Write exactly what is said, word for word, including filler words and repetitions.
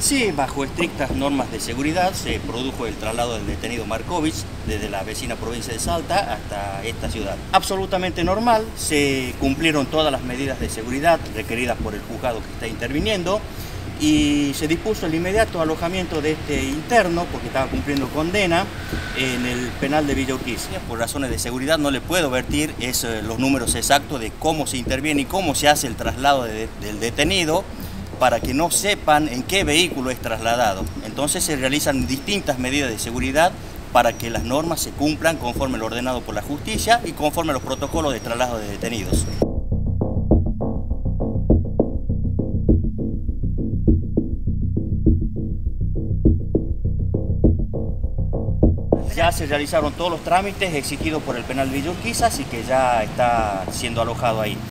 Sí, bajo estrictas normas de seguridad se produjo el traslado del detenido Markovich desde la vecina provincia de Salta hasta esta ciudad. Absolutamente normal, se cumplieron todas las medidas de seguridad requeridas por el juzgado que está interviniendo y se dispuso el inmediato alojamiento de este interno porque estaba cumpliendo condena en el penal de Villa Urquiza. Por razones de seguridad no le puedo vertir es, los números exactos de cómo se interviene y cómo se hace el traslado de, del detenido, para que no sepan en qué vehículo es trasladado. Entonces se realizan distintas medidas de seguridad para que las normas se cumplan conforme lo ordenado por la justicia y conforme a los protocolos de traslado de detenidos. Ya se realizaron todos los trámites exigidos por el penal Villa Urquiza, así que ya está siendo alojado ahí.